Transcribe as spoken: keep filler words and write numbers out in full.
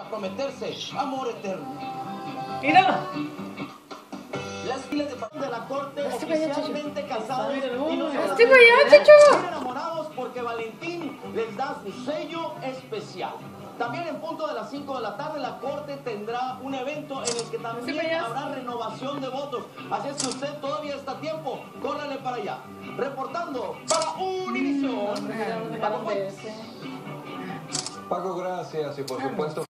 para prometerse amor eterno. ¡Mira! Las filas de, de la corte oficialmente casados y no ¡Estoy para allá, Chicho! están enamorados porque Valentine les da su sello especial. También en punto de las cinco de la tarde la corte tendrá un evento en el que también habrá renovación de votos. Así es que usted todavía está a tiempo, córrele para allá. Reportando para Univision. Paco, gracias y por supuesto